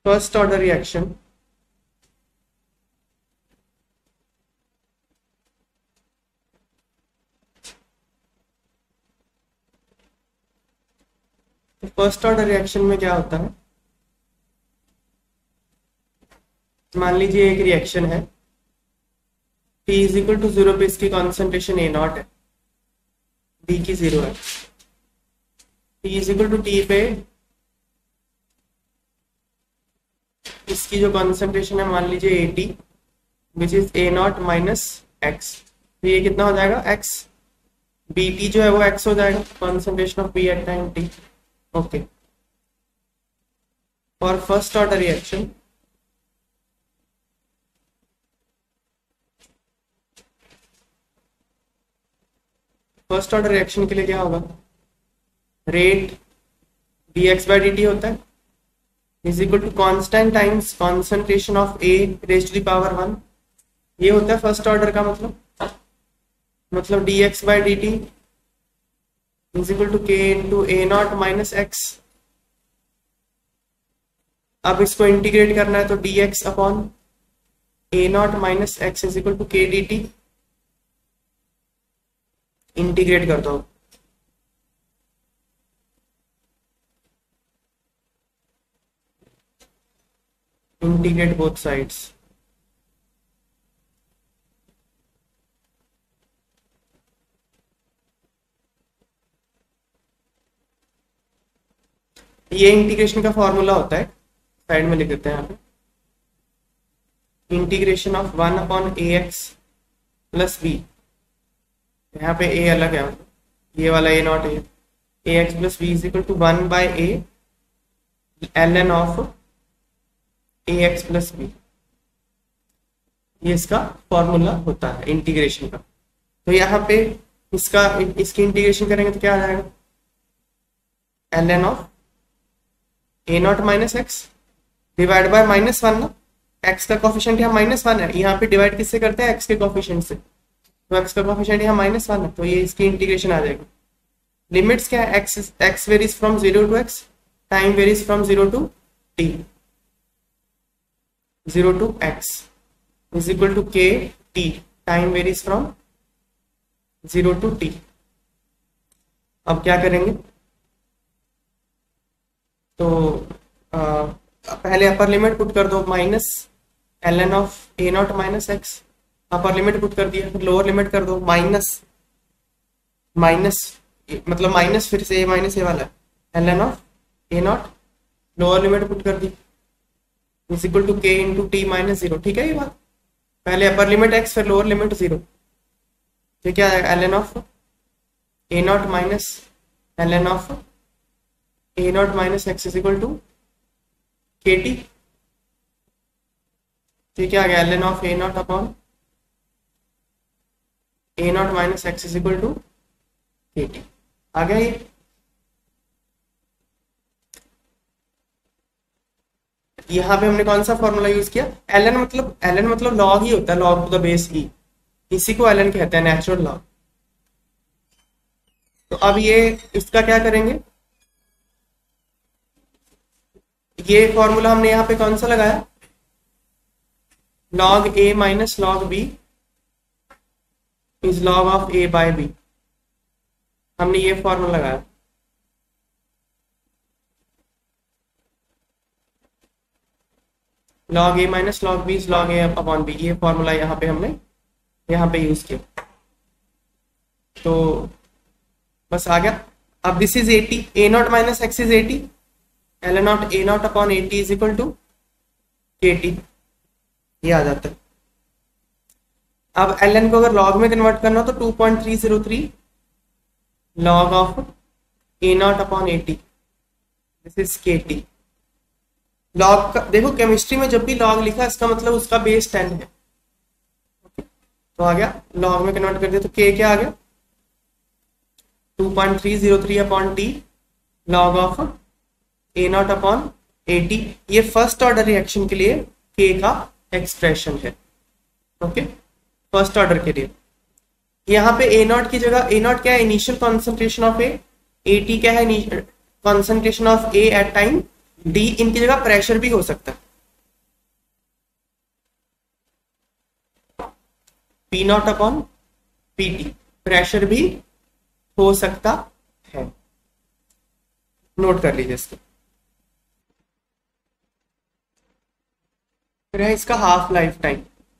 First order reaction तो first order reaction में क्या होता है, मान लीजिए एक रिएक्शन है, T इज इक्वल टू 0 पे इसकी कॉन्सेंट्रेशन ए नॉट है, D की 0 है। T is equal to T पे इसकी जो कॉन्सेंट्रेशन है मान लीजिए 80 which is A not minus x, तो ये कितना हो जाएगा x, BT जो है वो x हो जाएगा, concentration of B at time t। Okay, for first order reaction first order reaction के लिए क्या होगा, रेट dx बाई dt होता है is equal to constant times concentration of a raise to the power 1। ये होता है फर्स्ट ऑर्डर का मतलब dx by dt is equal to k into A not minus x. अब इसको इंटीग्रेट करना है तो dx upon A not minus x is equal to k dt। Integrate कर दो, इंटीग्रेट बोथ साइड्स। ये इंटीग्रेशन का फॉर्मूला होता है, साइड में लिख देते हैं यहाँ पे, integration of 1 upon A x plus B. यहाँ पे a अलग है, ये वाला a नॉट है, A x plus B is equal to 1 by A L N of A x plus B. ये इसका फॉर्मूला होता है इंटीग्रेशन का। तो यहाँ पे इसकी इंटीग्रेशन करेंगे तो क्या आ जाएगा, L N of A not minus x divide by minus 1 ना, एक्स का कोफिशिएंट यहाँ -1 है, यहाँ पे डिवाइड किससे करते हैं, एक्स के कोफिशिएंट से, तो एक्स का कोफिशिएंट यहाँ -1 है, तो ये इसकी इंटीग्रेशन आ जाएगी। लिमिट्स क्या है, x varies from 0 to x, time varies from 0 to T, 0 to x is equal to के T, time varies from 0 to T. अब क्या करेंगे, तो पहले अपर लिमिट पुट कर दो, minus L N of A not minus x, upper limit put कर दिया, फिर लोअर लिमिट कर दो, माइनस मतलब माइनस फिर से ए वाला L N of A nought, lower limit put कर दी is equal to K into T minus 0। ठीक है, ये बात, पहले अपर लिमिट एक्स फिर लोअर लिमिट 0, तो क्या आएगा, L N of A not minus L N of A not minus x is equal to के टी। तो क्या आ गया, L N of A not upon A not minus x is equal to के T. आ गया ये, यहाँ पे हमने कौन सा फॉर्मूला यूज किया, एल एन मतलब लॉग ही होता है, log to the base E, इसी को एल एन कहते हैं, नेचुरल लॉग। तो अब ये इसका क्या करेंगे, ये फॉर्मूला हमने यहाँ पे कौन सा लगाया, log A minus log B is log of A by B, हमने ये फॉर्मूला लगाया। Log A minus log B is log A upon B, ये फॉर्मूला यहाँ पे हमने यहाँ पे यूज किया, तो बस आ गया। अब this is 80, A not minus x is 80, L nought A not upon 80 is equal to के टी, ये आ जाता है। अब एल एन को अगर लॉग में कन्वर्ट करना हो तो 2.303 log of A not upon 80, this is के टी। लॉग का देखो, केमिस्ट्री में जब भी लॉग लिखा इसका मतलब उसका बेस 10 है, तो आ गया, लॉग में कन्वर्ट कर दिया तो के क्या आ गया, 2.303 upon T log of A not upon 80। ये फर्स्ट ऑर्डर रिएक्शन के लिए के का एक्सप्रेशन है। ओके, फर्स्ट ऑर्डर के लिए यहाँ पे ए नॉट की जगह, ए नॉट क्या है, इनिशियल कॉन्सेंट्रेशन ऑफ ए, 80 क्या है, concentration of A at time T इनकी जगह प्रेशर भी हो सकता है, P nought upon P T, pressure भी हो सकता है, नोट कर लीजिए इसको। फिर है इसका half life time.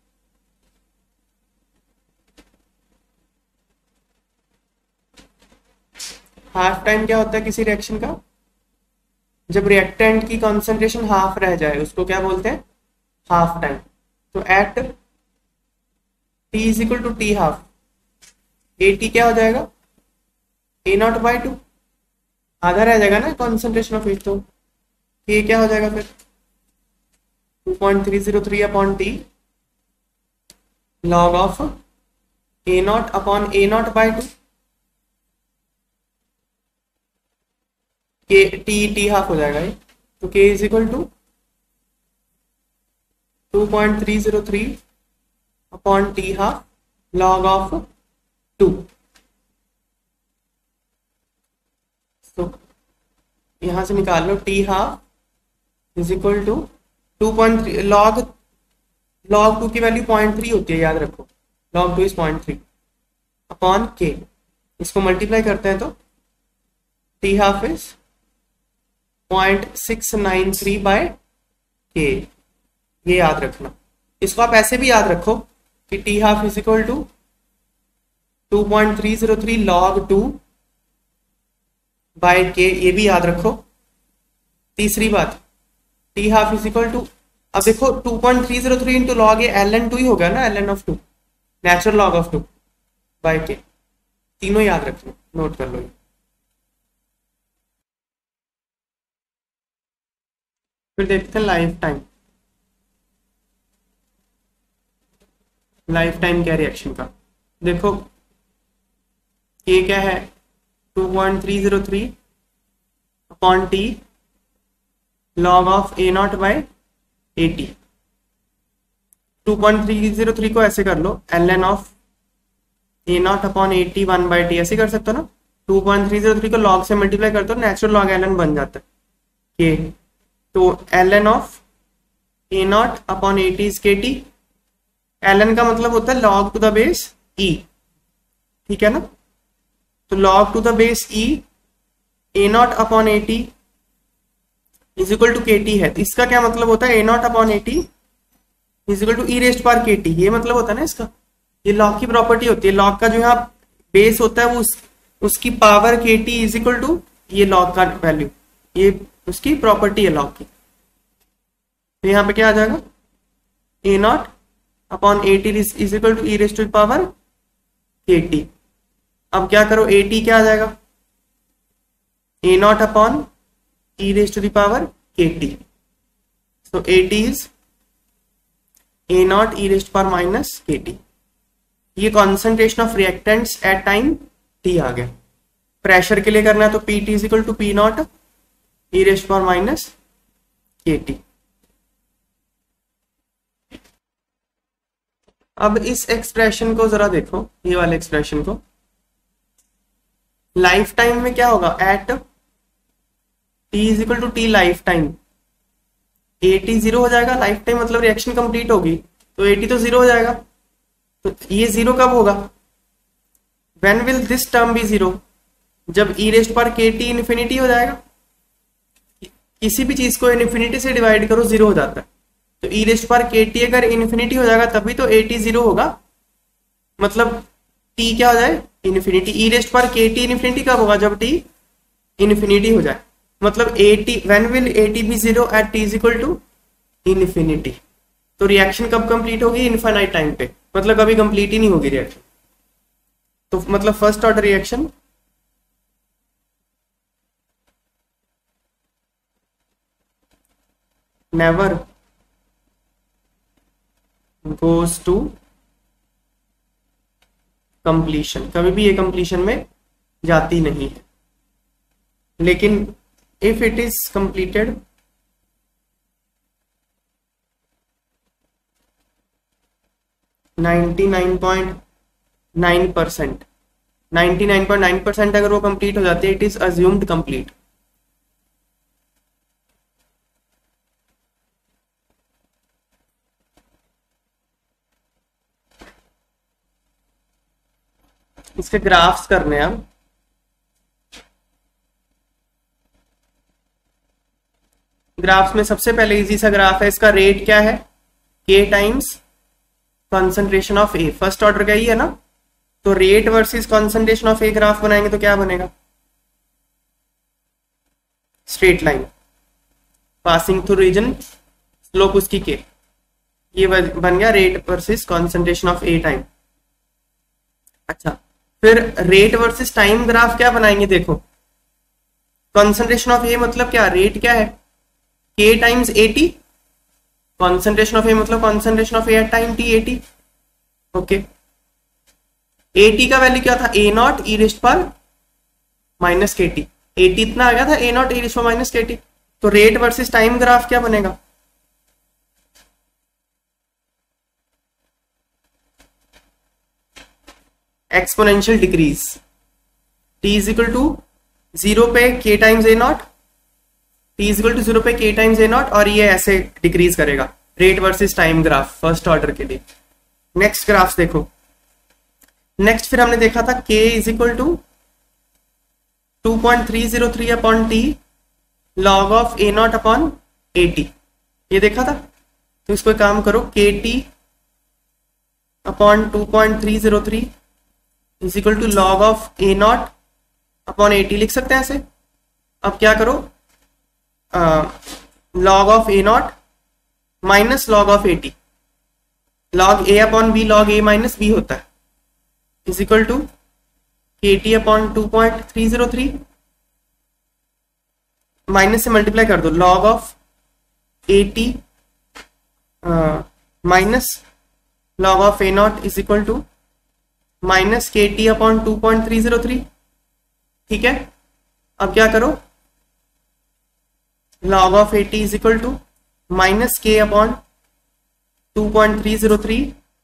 Half time क्या होता है किसी रिएक्शन का? जब रिएक्टेंट की कॉन्सेंट्रेशन हाफ रह जाए उसको क्या बोलते हैं? Half time. तो at T is equal to T half, A T क्या हो जाएगा? ए नॉट बाई टू, आधा रह जाएगा ना कॉन्सेंट्रेशन ऑफ हीट, तो ये क्या हो जाएगा फिर? 2.303 upon T log of A not upon A nought by two, के टी हाफ हो जाएगा ये, तो K is equal to 2.303 upon T half log of 2। तो यहां से निकाल लो T half is equal to 2.3 log 2 की वैल्यू 0.3 होती है, याद रखो, लॉग 2 इज 0.3 अपॉन के। इसको मल्टीप्लाई करते हैं तो T half is 0.693 by k, ये याद रखना। इसको आप ऐसे भी याद रखो कि t half is equal to 2.303 log 2 by k, ये भी याद रखो। तीसरी बात, t half is equal to, अब देखो 2.303 इंटू लॉग ये ln 2 ही होगा ना, ln of 2, natural log of 2 by k, तीनों याद रखना, नोट कर लो ये। फिर देखते हैं लाइफ टाइम। लाइफ टाइम क्या रिएक्शन का? देखो ये क्या है? 2.303 upon T log of A not by 80। 2.303 को ऐसे कर लो, ln of A not upon 80 1 by T, ऐसे कर सकते हो ना। 2.303 को लॉग से मल्टीप्लाई कर दो, नेचुरल लॉग ln बन जाता है ये। तो ln of A not upon 80 is के टी। ln का मतलब होता है log to the base e, ठीक है ना। तो log to the base e A not upon 80 is equal to के टी है। तो इसका क्या मतलब होता है? A not upon 80 is equal to e raised power k T, ये मतलब होता है ना इसका। ये लॉग की प्रॉपर्टी होती है, लॉग का जो यहाँ बेस होता है वो उसकी power k t is equal to ये लॉग का वैल्यू, ये उसकी प्रॉपर्टी है लॉग की। तो यहाँ पे क्या आ जाएगा? A not upon 80 is equal to e raised to power k t. अब क्या करो, ए टी क्या आ जाएगा? A not upon e raised to the power kt. So at is a naught e raised to power minus kt. ये concentration of reactants at time t आ गया। Pressure के लिए करना है तो pt is equal to P naught e raised to power minus kt। अब इस एक्सप्रेशन को जरा देखो, ये वाले एक्सप्रेशन को। लाइफ टाइम में क्या होगा? At T is equal to t life time, A t zero हो जाएगा। लाइफ टाइम मतलब रिएक्शन कंप्लीट होगी तो ए टी तो जीरो हो जाएगा। तो ये जीरो कब होगा? When will this term be zero? जब ई रेस्ट पर के टी इन्फिनिटी हो जाएगा। किसी भी चीज को इन्फिनिटी से डिवाइड करो जीरो हो जाता है। तो ई रेस्ट पर के टी अगर इन्फिनिटी हो जाएगा तभी तो ए टी जीरो होगा। मतलब टी क्या हो जाए? इन्फिनिटी। ई रेस्ट पर के टी इन्फिनिटी कब होगा? जब टी इन्फिनिटी हो जाए। मतलब A t when will A t be zero at T is equal to infinity. तो रिएक्शन कब कंप्लीट होगी? इनफाइनाइट टाइम पे, मतलब कभी कंप्लीट ही नहीं होगी रिएक्शन। तो मतलब first order reaction never goes to completion, कभी भी ये कंप्लीशन में जाती नहीं है। लेकिन if it is completed 99.9%, 99.9% अगर वो कंप्लीट हो जाती है, इट इज अज्यूम्ड कंप्लीट। इसके ग्राफ्स करने हैं हम। ग्राफ्स में सबसे पहले इजी सा ग्राफ है, इसका रेट क्या है, k times concentration of A, first order का ही है ना, तो rate versus concentration of A graph बनाएंगे तो क्या बनेगा, straight line passing through origin, slope उसकी k, ये बन गया rate versus concentration of A time. अच्छा, फिर रेट वर्सेस टाइम ग्राफ क्या बनाएंगे, देखो कॉन्सेंट्रेशन ऑफ ए मतलब क्या, रेट क्या है k times A t, concentration of A मतलब concentration of A at time t, A t. Okay, A t का वैल्यू क्या था, ए नॉट ई रिस्ट पर माइनस के टी, एटी इतना आ गया था, ए नॉट ई रिस्ट पर माइनस के टी। तो रेट वर्सेस टाइम ग्राफ क्या बनेगा, exponential decrease, t is equal to 0 पे k times A naught, t is equal to 0 पे k टाइम्स ए नॉट, और ये ऐसे डिक्रीज करेगा, rate versus time graph first order के लिए। नेक्स्ट ग्राफ देखो, नेक्स्ट फिर हमने देखा था k is equal to 2.303 upon T log of A not upon A t, ये देखा था। तो इसको काम करो, k T upon 2.303 is equal to log of A not upon A t लिख सकते हैं ऐसे। अब क्या करो, log of A not minus log of A t, log A upon B log A minus B होता है, इज इक्वल टू के टी अपॉन 2.303 माइनस से मल्टीप्लाई कर दो, log of A t minus log of A naught is equal to minus के T upon 2.303। ठीक है, अब क्या करो, log of A T is equal to minus के upon 2.303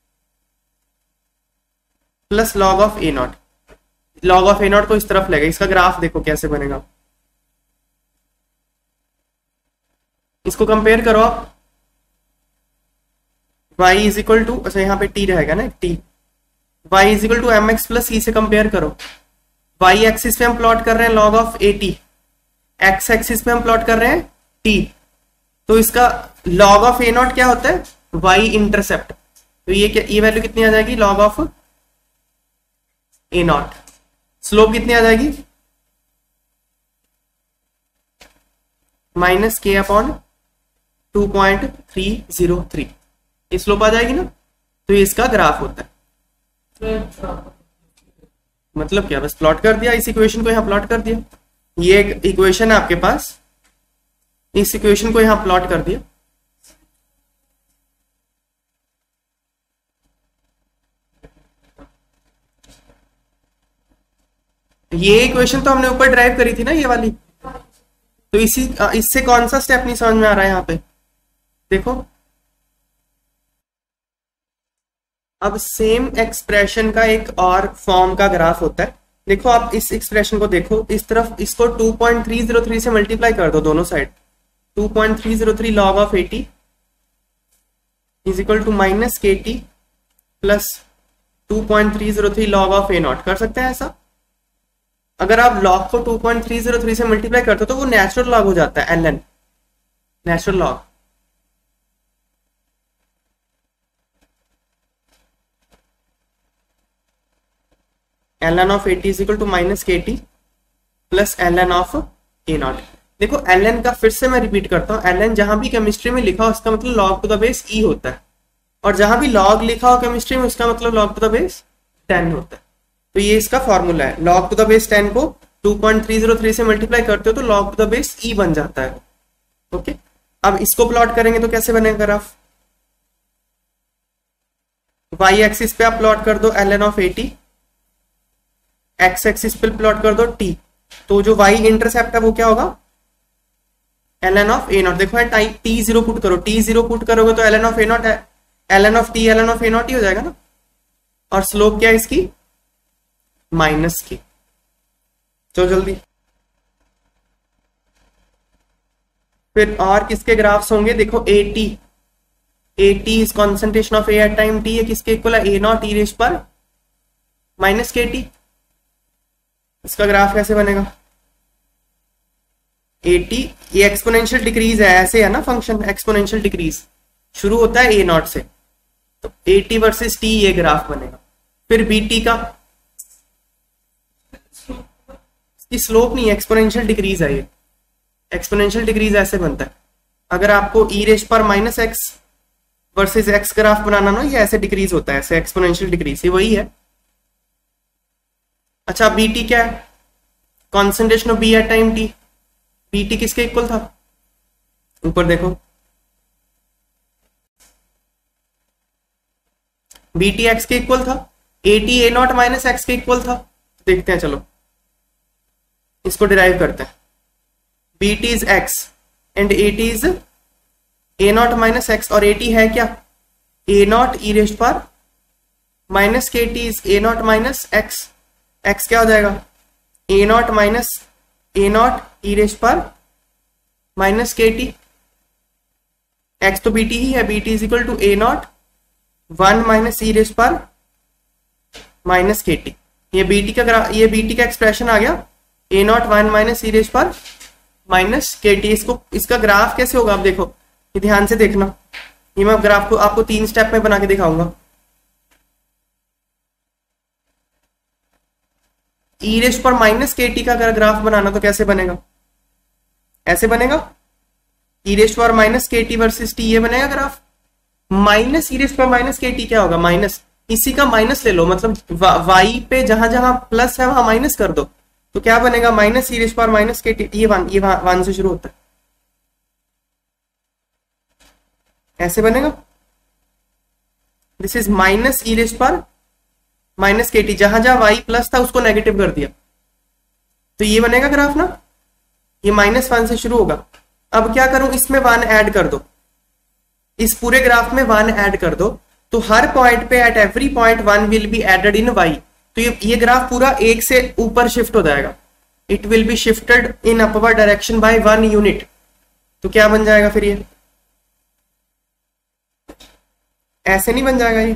plus log of A naught, log of A naught को इस तरफ लेगा, इसका ग्राफ देखो कैसे बनेगा, इसको कंपेयर करो आप, y इज इक्वल टू, अच्छा यहाँ पे t रहेगा ना, t, y is equal to m x plus c से कंपेयर करो, y एक्सिस पे हम प्लॉट कर रहे हैं log of A t, x axis पे हम प्लॉट कर रहे हैं t, तो इसका लॉग ऑफ ए नॉट क्या होता है, y इंटरसेप्ट, तो ये वैल्यू कितनी आ जाएगी, log of A naught, slope कितनी आ जाएगी, माइनस के अपॉन 2.303, ये स्लोप आ जाएगी ना, तो ये इसका ग्राफ होता है। मतलब क्या, बस प्लॉट कर दिया, इस इक्वेशन को यहां प्लॉट कर दिया, ये एक इक्वेशन है आपके पास, इस इक्वेशन को यहां प्लॉट कर दिया, ये इक्वेशन तो हमने ऊपर ड्राइव करी थी ना ये वाली, तो इससे कौन सा स्टेप नहीं समझ में आ रहा है यहाँ पे, देखो अब सेम एक्सप्रेशन का एक और फॉर्म का ग्राफ होता है, देखो आप इस एक्सप्रेशन को देखो, इस तरफ इसको 2.303 से मल्टीप्लाई कर दो दोनों side, 2.303 log of A T is equal to minus के t plus 2.303 log of A naught, कर सकते हैं ऐसा। अगर आप लॉग को 2.303 से मल्टीप्लाई करते हो तो वो नेचुरल लॉग हो जाता है, L N, natural log, L N of A T is equal to minus के t plus L N of A naught. देखो एल एन का फिर से मैं रिपीट करता हूँ, एल एन जहां भी केमिस्ट्री में लिखा हो उसका मतलब log to the base e होता है, और जहां भी लॉग लिखा हो केमिस्ट्री में उसका मतलब लॉग टू द बेस 10 होता है। तो ये इसका फॉर्मूला है, लॉग टू द बेस 10 को 2.303 से मल्टीप्लाई करते हो तो log to the base e बन जाता है। ओके, अब इसको प्लॉट करेंगे तो कैसे बनेगा ग्राफ, y एक्सिस पे आप प्लॉट कर दो ln ऑफ 80, x एक्सिस पे प्लॉट कर दो t, तो जो y इंटरसेप्ट है वो क्या होगा ln ऑफ a नॉट। देखो t जीरो पुट करो, t जीरो पुट करोगे तो ln ऑफ a नॉट है, ln of t ln of a nought ही हो जाएगा ना, और स्लोप क्या है इसकी माइनस की। चलो जल्दी, फिर और किसके ग्राफ्स होंगे, देखो AT is concentration of A at time t, है किसके इक्वल है, ए नॉट ई रेज पर माइनस के टी, इसका ग्राफ कैसे बनेगा? 80, ये एक्सपोनेंशियल डिक्रीज है, ऐसे है ना फंक्शन, एक्सपोनेंशियल डिक्रीज शुरू होता है ए नॉट से, तो 80 वर्सेस टी ये ग्राफ बनेगा। फिर बीटी का, इसकी स्लोप नहीं है, एक्सपोनेंशियल डिक्रीज है ये। एक्सपोनेंशियल डिक्रीज ऐसे बनता है, अगर आपको ई रेज पर minus x versus x graph बनाना ना, ये ऐसे डिक्रीज होता है, ऐसे एक्सपोनेंशियल डिक्रीज, ये वही है। अच्छा बीटी क्या है? Concentration of B at time t. B t किसके इक्वल था? ऊपर देखो, बीटी एक्स के इक्वल था, A t A not minus x के इक्वल था। देखते हैं, चलो इसको डिराइव करते हैं। B t is x and A t is A not minus x, और एटी है क्या? ए नॉट ई रेस्ट पर माइनस के t is A not minus x. X क्या हो जाएगा? A not minus A naught e raised पर माइनस के टी। एक्स तो बीटी ही है, B t is equal to A naught 1 minus e raised पर माइनस के टी। ये बीटी का एक्सप्रेशन आ गया, A naught 1 minus e raised पर माइनस के टी। इसका ग्राफ कैसे होगा? आप देखो, ये ध्यान से देखना, ये मैं ग्राफ को आपको 3 स्टेप में बना के दिखाऊंगा। ई रेस्ट पर माइनस के टी का अगर ग्राफ बनाना तो कैसे बनेगा? ऐसे बनेगा, ई रेस्ट पर माइनस के टी वर्सेस टी, ये बनेगा ग्राफ। माइनस ई रेस्ट पर माइनस के टी क्या होगा? माइनस, इसी का माइनस ले लो, मतलब वाई पे जहां जहां प्लस है वहां माइनस कर दो, तो क्या बनेगा? माइनस ई रेस्ट पर माइनस के टी। ये वन से शुरू होता है, ऐसे बनेगा। This is minus e raised पर माइनस के टी, जहां जहां वाई प्लस था उसको नेगेटिव कर दिया, तो ये बनेगा ग्राफ ना। ये -1 से शुरू होगा। अब क्या करूं, इसमें 1 ऐड कर दो, इस पूरे ग्राफ में 1 ऐड कर दो, तो हर पॉइंट पे at every point 1 will be added in y. तो ये ग्राफ पूरा 1 से ऊपर शिफ्ट हो जाएगा। It will be shifted in upward direction by 1 unit. तो क्या बन जाएगा फिर? ये ऐसे नहीं बन जाएगा, ये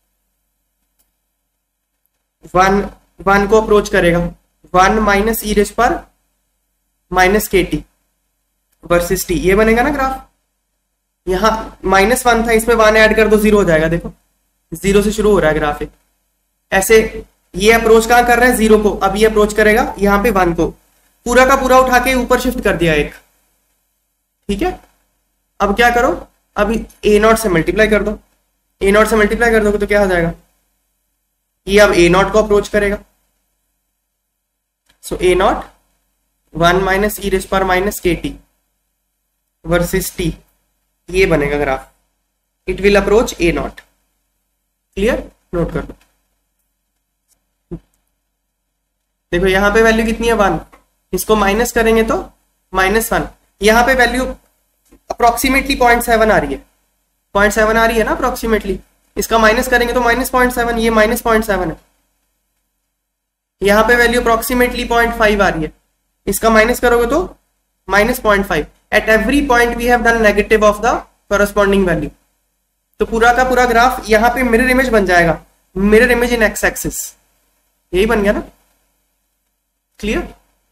1 को अप्रोच करेगा, 1 माइनस ई रेज पर माइनस के टी वर्सेस टी, ये बनेगा ना ग्राफ। यहां -1 था, इसमें 1 ऐड कर दो, 0 हो जाएगा। देखो 0 से शुरू हो रहा है ग्राफ। ऐसे ये अप्रोच कहां कर रहा है? 0 को। अब ये अप्रोच करेगा यहां पे 1 को, पूरा का पूरा उठा के ऊपर शिफ्ट कर दिया एक, ठीक है। अब क्या करो, अब ए नॉट से मल्टीप्लाई कर दो, ए नॉट से मल्टीप्लाई कर दोगे तो क्या हो जाएगा? ये अब ए नॉट को अप्रोच करेगा, so A naught 1 minus e raised पर माइनस के टी वर्सेस टी, ये बनेगा graph. It will approach A naught. Clear? Note कर लो। देखो यहां पे वैल्यू कितनी है? 1। इसको माइनस करेंगे तो -1। यहां पे वैल्यू अप्रोक्सीमेटली 0.7 आ रही है, 0.7 आ रही है ना अप्रोक्सीमेटली। इसका माइनस करेंगे तो -0.7, ये -0.7 है। यहां पे वैल्यू अप्रोक्सीमेटली 0.5 आ रही है, इसका माइनस करोगे तो -0.5। At every point we have done negative of the corresponding value. तो पूरा का पूरा ग्राफ यहां पे मिरर इमेज बन जाएगा, mirror image in x axis. यही बन गया ना? क्लियर?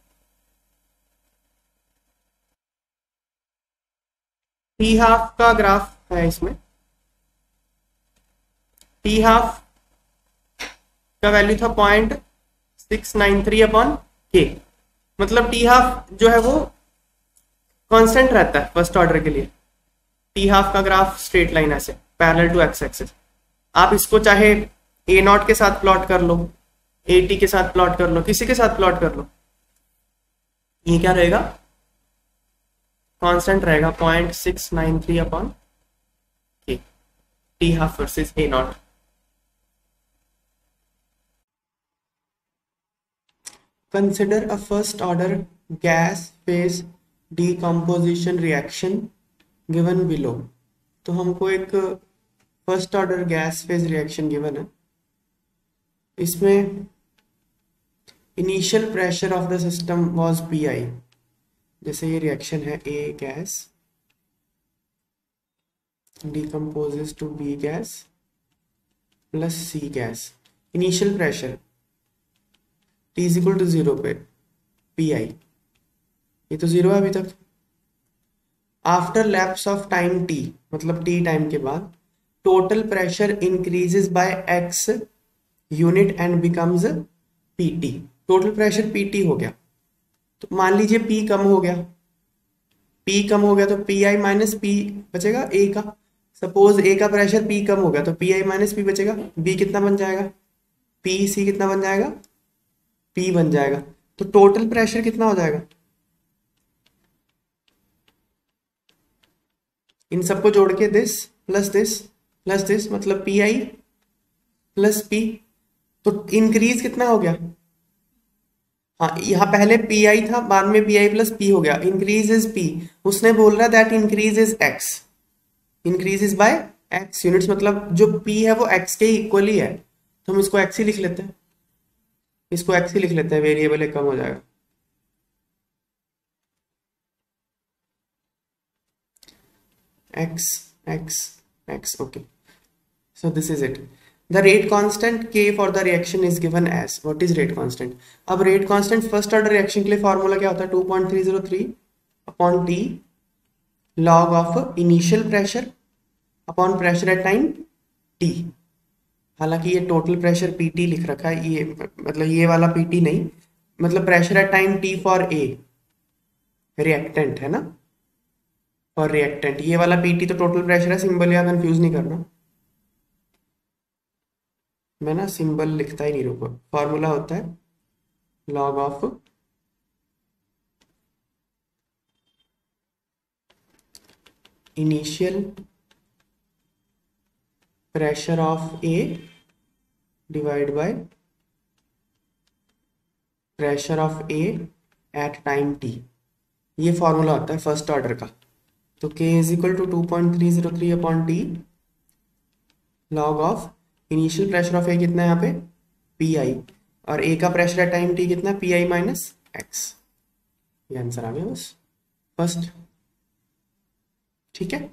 टी हाफ का ग्राफ है इसमें। टी हाफ का वैल्यू था 0.693 अपॉन के, मतलब टी हाफ जो है वो कांस्टेंट रहता है फर्स्ट ऑर्डर के लिए। टी हाफ का ग्राफ स्ट्रेट लाइन ऐसे पैरेलल टू एक्स एक्सिस। आप इसको चाहे ए नॉट के साथ प्लॉट कर लो, ए टी के साथ प्लॉट कर लो, किसी के साथ प्लॉट कर लो, ये क्या रहेगा? कांस्टेंट रहेगा 0.693 upon k, T half versus A naught. Consider a first order gas phase decomposition reaction given below. तो हमको एक first order gas phase reaction given है, इसमें initial pressure of the system was P i. जैसे ये रिएक्शन है, A gas decomposes to B gas plus C gas, initial pressure t is equal to 0 पे पी आई, ये तो 0 है अभी तक। After lapse of time t, मतलब टी टाइम के बाद, total pressure increases by x unit and becomes P t. Total pressure P t हो गया, तो मान लीजिए पी कम हो गया, पी कम हो गया तो पी आई माइनस पी बचेगा ए का। सपोज ए का प्रेशर पी कम हो गया तो पी आई माइनस पी बचेगा। बी कितना बन जाएगा, पी सी कितना बन जाएगा, पी बन जाएगा। तो टोटल प्रेशर कितना हो जाएगा, इन सबको जोड़ के दिस प्लस दिस मतलब पी आई प्लस पी। तो इंक्रीज कितना हो गया, हाँ यहाँ पहले पी आई था, बाद में पी आई प्लस पी हो गया, इंक्रीज इज पी। उसने बोल रहा that increase is X, increase is by X units, मतलब जो पी है वो एक्स के इक्वली है, तो हम इसको एक्स ही लिख लेते हैं, इसको एक्स ही लिख लेते हैं, वेरिएबल कम हो जाएगा। x okay, so this is it. The rate constant k for the reaction is given as, what is rate constant? अब rate constant first order reaction के लिए फॉर्मूला क्या होता है, 2.303 upon T log of initial pressure upon pressure at time t। हालांकि ये total pressure pt लिख रखा है, ये मतलब ये वाला pt नहीं, मतलब pressure at time t for a reactant है ना, और रिएक्टेंट ये वाला पीटी तो टोटल प्रेशर है, सिंबल या कंफ्यूज नहीं करना, मैं ना सिंबल लिखता ही नहीं, रुको। फॉर्मूला होता है log of initial pressure of A divide by pressure of A at time T, ये फॉर्मूला होता है फर्स्ट ऑर्डर का। तो k is equal to 2.303 upon T log of initial pressure of A कितना है यहाँ पे पी आई, और ए का प्रेशर एट टाइम टी कितना पी आई माइनस एक्स, ये आंसर आ गया बस फर्स्ट, ठीक है।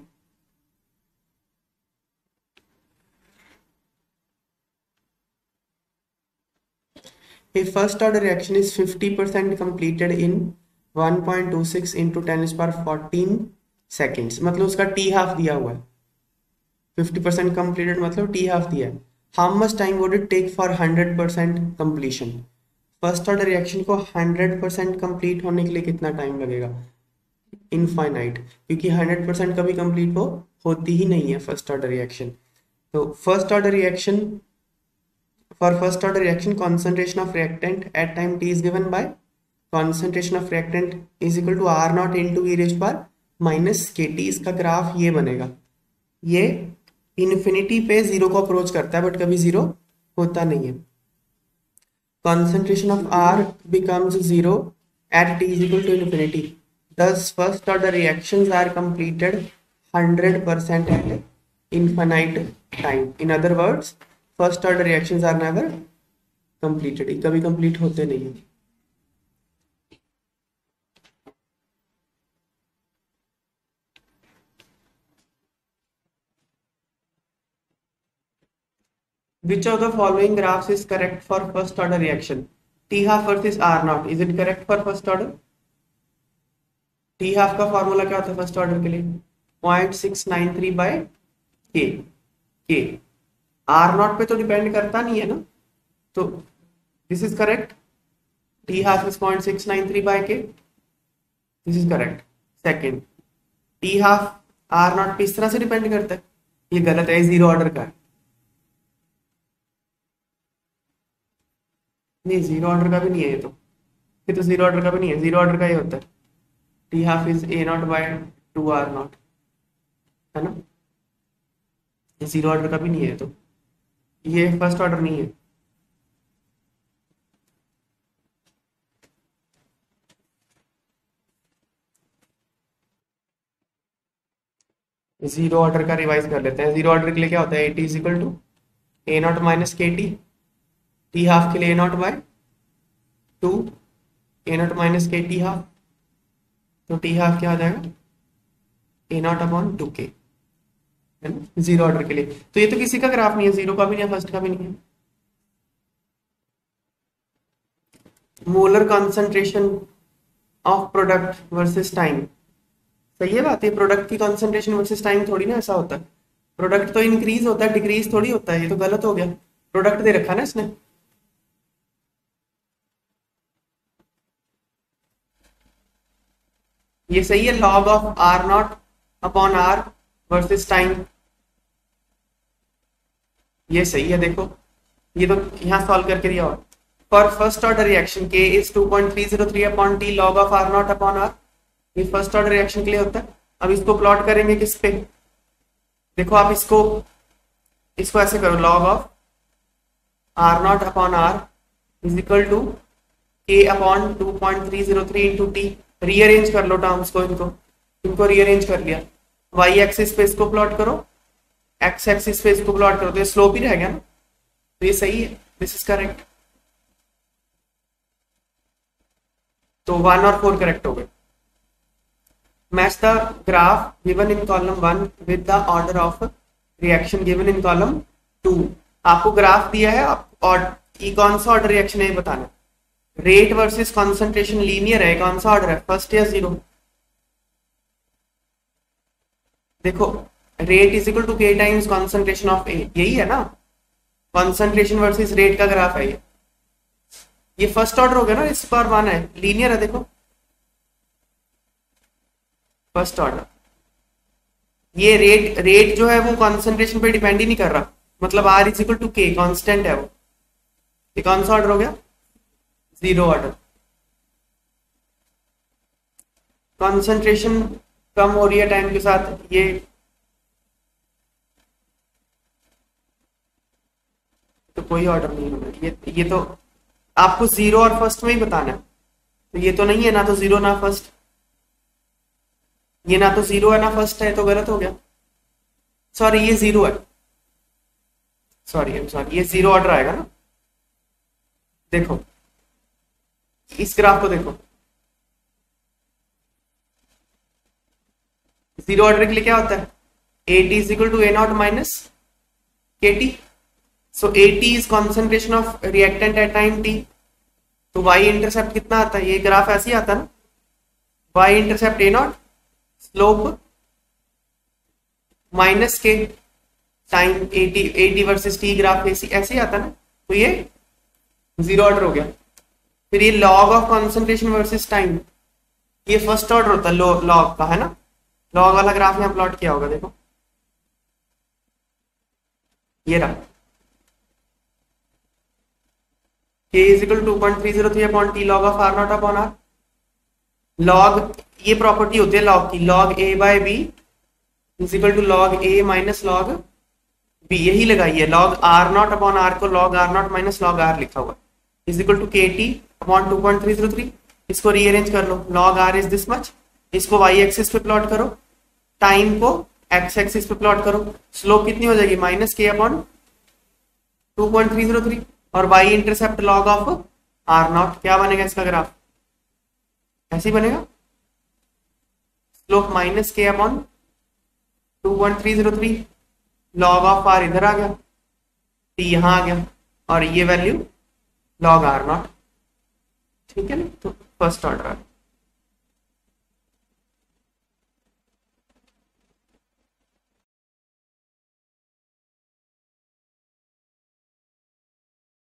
A first order reaction is 50% completed in 1.26 into 10⁻14 seconds, मतलब उसका t हाफ दिया हुआ है, 50% completed मतलब t हाफ दिया है। How much time would it take for 100% completion? First order reaction को 100% कंप्लीट होने के लिए कितना टाइम लगेगा, इनफाइनाइट, क्योंकि 100% कभी कंप्लीट होती ही नहीं है फर्स्ट ऑर्डर रिएक्शन। तो first order reaction, for first order reaction concentration of reactant at time t is given by concentration of reactant is equal to r naught into e raised power minus kt। इसका graph ये बनेगा, ये infinity पे zero को approach करता है but कभी zero होता नहीं है। concentration of r becomes zero at t is equal to infinity, thus first order reactions are completed 100% at infinite time। in other words first order reactions are never completed, कभी complete होते नहीं है। Which of the following graphs is correct for first order reaction? T half versus R naught, is it correct for first order? T half का formula क्या होता है first order के लिए, 0.693 by k। आर नॉट पे तो depend करता नहीं है ना, तो this is correct, T half is 0.693 by K, this is correct. Second, T half R naught पे इस तरह से डिपेंड करता है, ये गलत है, जीरो ऑर्डर का है, नहीं जीरो ऑर्डर का भी नहीं है ये तो जीरो ऑर्डर का भी नहीं है, जीरो ऑर्डर का ही होता है, T half is A not by 2 R naught, है ना, ये जीरो ऑर्डर का भी नहीं है, तो ये फर्स्ट ऑर्डर नहीं है। जीरो ऑर्डर का रिवाइज कर लेते हैं। जीरो ऑर्डर के लिए क्या होता है, A T is equal to A not minus के टी, टी हाफ के लिए A not by 2 A not minus के टी हाफ, तो टी हाफ क्या हो जाएगा ए नॉट अपॉन 2k, है ना, जीरो ऑर्डर के लिए। तो ये तो किसी का ग्राफ नहीं है, जीरो का भी नहीं है, फर्स्ट का भी नहीं है। Molar concentration of product versus time. सही है बात, ये प्रोडक्ट की कॉन्सेंट्रेशन वर्सेस टाइम थोड़ी ना ऐसा होता है। प्रोडक्ट तो इंक्रीज होता है, डिक्रीज थोड़ी होता है, ये तो गलत हो गया। प्रोडक्ट दे रखा ना इसने। ये सही है, log of R naught upon R versus time, ये सही है। देखो ये तो यहाँ सॉल्व करके दिया हुआ। For first order reaction K is 2.303 upon T log of R naught upon R, ये फर्स्ट ऑर्डर रिएक्शन के लिए होता है। अब इसको प्लॉट करेंगे किस पे, देखो आप इसको इसको ऐसे करो, log of R naught upon R is equal to K upon 2.303 into T. Rearrange कर लो टर्म्स को, इनको इनको रीअरेंज कर लिया। वाई एक्सिस पे इसको प्लॉट करो, एक्स एक्सिस पे इसको प्लॉट करो, तो ये स्लोप ही रह गया ना, तो ये सही है, दिस इज करेक्ट। तो 1 और 4 करेक्ट हो गए। Match the graph given in column 1 with the order of reaction given in column 2। आपको ग्राफ दिया है, आप और ये कौन सा ऑर्डर रिएक्शन है ये बताना। रेट वर्सेस कॉन्सेंट्रेशन लीनियर है, कौन सा ऑर्डर है, फर्स्ट या जीरो। देखो rate is equal to K times concentration of A, यही है ना, कॉन्सेंट्रेशन वर्सेस रेट का ग्राफ है ये फर्स्ट ऑर्डर हो गया ना, इस पर 1 है, लीनियर है। देखो फर्स्ट ऑर्डर, ये रेट जो है वो कॉन्सेंट्रेशन पे डिपेंड ही नहीं कर रहा, मतलब R is equal to K, constant है वो। ये कौन सा ऑर्डर हो गया, जीरो ऑर्डर। कॉन्सेंट्रेशन कम हो रही है टाइम के साथ, ये तो कोई ऑर्डर नहीं होगा। ये तो आपको जीरो और फर्स्ट में ही बताना है, तो ये तो नहीं है ना, तो जीरो ना फर्स्ट, ये ना तो जीरो है ना फर्स्ट है, तो गलत हो गया। सॉरी ये जीरो है, सॉरी ये जीरो ऑर्डर आएगा ना। देखो इस ग्राफ को देखो, जीरो ऑर्डर के लिए क्या होता है, A T is equal to A not minus के T. So A T is concentration of reactant at time T. तो वाई इंटरसेप्ट कितना आता है, ये ग्राफ ऐसे ही आता है ना, Y intercept A naught, slope minus K, time AT versus T, graph ऐसे ही आता है ना, तो ये जीरो ऑर्डर हो गया। फिर ये log of concentration versus time, ये फर्स्ट ऑर्डर होता है लॉग का, है ना। लॉग वाला ग्राफ यहाँ प्लॉट किया होगा, देखो ये रहा, k is equal 2.303 upon T log of R naught upon R. Log, ये प्रॉपर्टी होती है लॉग की, log A by B is equal to log A minus log B, यही लगाई है। Log R naught upon R को log R naught minus log R लिखा हुआ इज इक्वल टू के टी अपॉन 2.303। इसको रीअरेंज कर लो, log R is this much, इसको वाई एक्सिस पे प्लॉट करो, टाइम को एक्स एक्सिस पे प्लॉट करो, स्लोप कितनी हो जाएगी, माइनस के अपॉन 2.303, और Y intercept log of R naught, क्या बनेगा इसका ग्राफ, ऐसे ही बनेगा, स्लोप माइनस के अपॉन 2.303, लॉग ऑफ आर इधर आ गया, टी यहां आ गया, और ये वैल्यू लॉग आर नॉट, ठीक है ना। तो फर्स्ट ऑर्डर